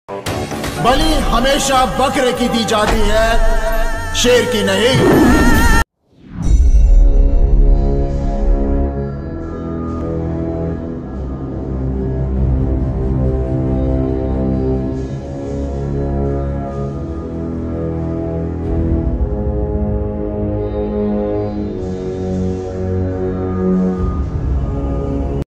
बलि हमेशा बकरे की दी जाती है, शेर की नहीं।